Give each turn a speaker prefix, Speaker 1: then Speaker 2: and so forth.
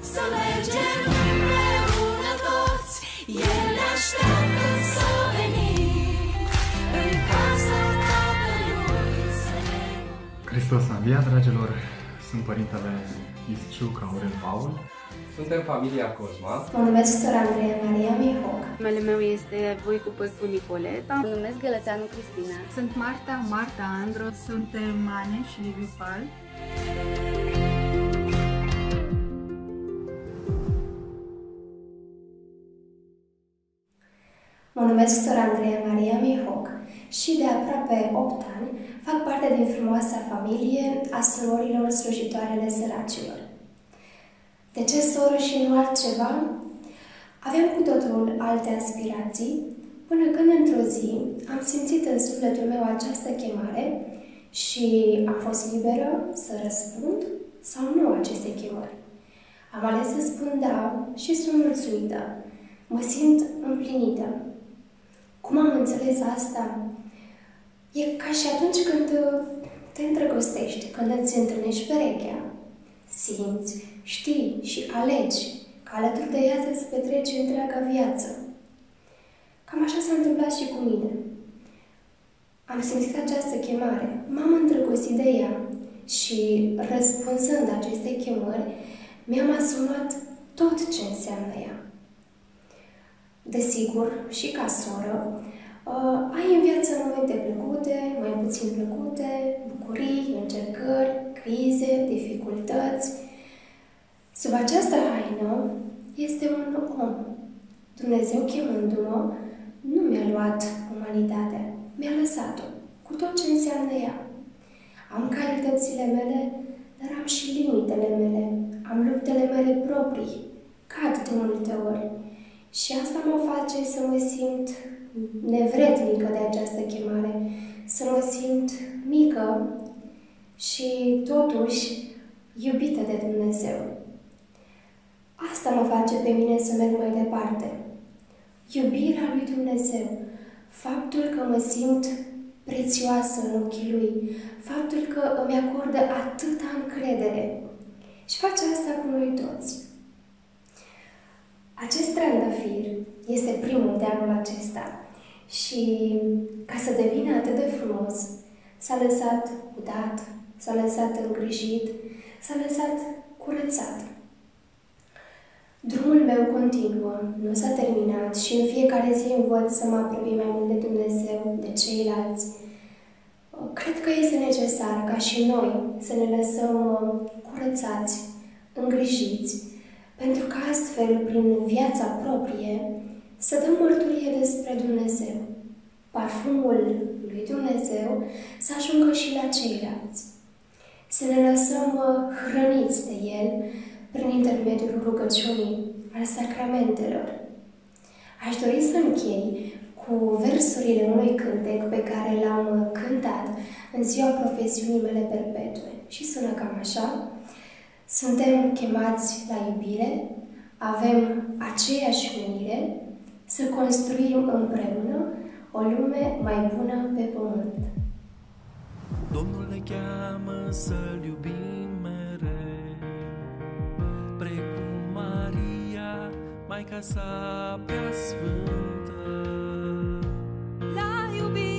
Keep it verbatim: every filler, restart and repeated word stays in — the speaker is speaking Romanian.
Speaker 1: Să mergem împreună toți, El ne așteaptă să venim în casa Tatălui Său.
Speaker 2: Hristos a înviat, dragilor! Sunt părintele Isciuc Aurel Paul.
Speaker 3: Suntem familia Cosma.
Speaker 4: Mă numesc sora Andreea Maria Mihoc.
Speaker 5: Numele meu este Voicu Păscu Nicoleta.
Speaker 6: Mă numesc Gălățeanu Cristina.
Speaker 7: Sunt Marta, Marta Andro. Suntem Mane și Liviu Pal.
Speaker 4: Mă numesc sora Andreea Maria Mihoc și de aproape opt ani fac parte din frumoasa familie a surorilor slujitoarele săracilor. De ce soră și nu altceva? Aveam cu totul alte aspirații, până când într-o zi am simțit în sufletul meu această chemare și am fost liberă să răspund sau nu aceste chemări. Am ales să spun da și sunt mulțumită. Mă simt împlinită. Cum am înțeles asta? E ca și atunci când te îndrăgostești, când îți întâlnești perechea. Simți, știi și alegi că alături de ea să-ți petreci întreaga viață. Cam așa s-a întâmplat și cu mine. Am simțit această chemare, m-am îndrăgostit de ea și, răspunzând aceste chemări, mi-am asumat tot ce înseamnă ea. Desigur, și ca soră, uh, ai în viață momente plăcute, mai puțin plăcute, bucurii, încercări, crize, dificultăți. Sub această haină este un om. Dumnezeu, chemându-mă, nu mi-a luat umanitatea, mi-a lăsat-o, cu tot ce înseamnă ea. Am calitățile mele, dar am și limitele mele, am luptele mele proprii, cad de multe ori. Și asta mă face să mă simt nevrednică de această chemare, să mă simt mică și totuși iubită de Dumnezeu. Asta mă face pe mine să merg mai departe. Iubirea lui Dumnezeu, faptul că mă simt prețioasă în ochii Lui, faptul că îmi acordă atâta încredere și face asta cu noi toți. Acest trandafir este primul de anul acesta și ca să devină atât de frumos, s-a lăsat udat, s-a lăsat îngrijit, s-a lăsat curățat. Drumul meu continuă, nu s-a terminat și în fiecare zi învăț să mă apropii mai mult de Dumnezeu, de ceilalți. Cred că este necesar ca și noi să ne lăsăm curățați, îngrijiți, pentru că astfel, prin viața proprie, să dăm mărturie despre Dumnezeu. Parfumul lui Dumnezeu să ajungă și la ceilalți. Să ne lăsăm hrăniți de El prin intermediul rugăciunii, al sacramentelor. Aș dori să închei cu versurile unui cântec pe care l-am cântat în ziua profesiunii mele perpetue. Și sună cam așa: suntem chemați la iubire, avem aceeași menire, să construim împreună o lume mai bună pe pământ.
Speaker 1: Domnul ne cheamă să-L iubim mereu, precum Maria, Maica sa prea sfântă. La iubire